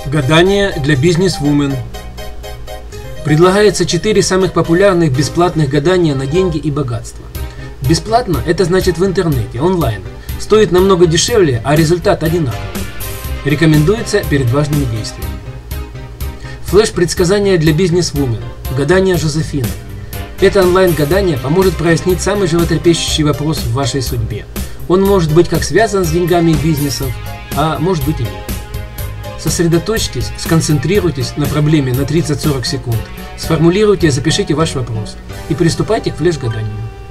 Гадание для бизнес-вумен. Предлагается 4 самых популярных бесплатных гадания на деньги и богатство. Бесплатно – это значит в интернете, онлайн. Стоит намного дешевле, а результат одинаковый. Рекомендуется перед важными действиями. Флэш-предсказание для бизнес-вумен. Гадание Жозефины. Это онлайн-гадание поможет прояснить самый животрепещущий вопрос в вашей судьбе. Он может быть как связан с деньгами и бизнесом, а может быть и нет. Сосредоточьтесь, сконцентрируйтесь на проблеме на 30-40 секунд, сформулируйте и запишите ваш вопрос и приступайте к флеш-гаданию.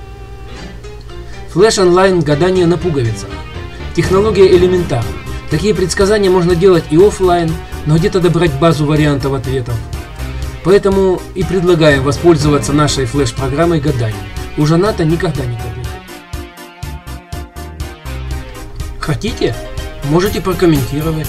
Флеш-онлайн-гадание на пуговицах. Технология элементарна. Такие предсказания можно делать и офлайн, но где-то добрать базу вариантов ответов. Поэтому и предлагаем воспользоваться нашей флеш-программой гаданий. Уже НАТО никогда не копит. Хотите? Можете прокомментировать.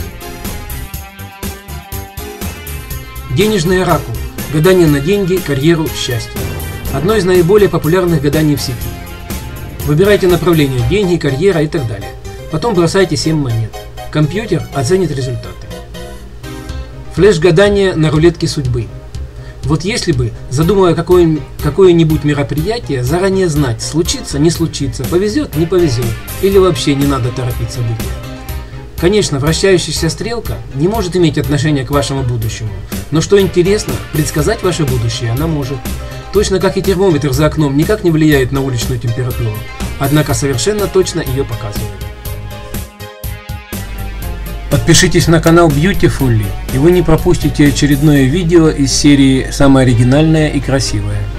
Денежный оракул. Гадание на деньги, карьеру, счастье. Одно из наиболее популярных гаданий в сети. Выбирайте направление – деньги, карьера и так далее. Потом бросайте 7 монет. Компьютер оценит результаты. Флеш-гадание на рулетке судьбы. Вот если бы, задумывая какое-нибудь мероприятие, заранее знать, случится, не случится, повезет, не повезет, или вообще не надо торопить события. Конечно, вращающаяся стрелка не может иметь отношения к вашему будущему, но что интересно, предсказать ваше будущее она может. Точно как и термометр за окном никак не влияет на уличную температуру, однако совершенно точно ее показывает. Подпишитесь на канал Beautifully, и вы не пропустите очередное видео из серии «Самое оригинальное и красивое».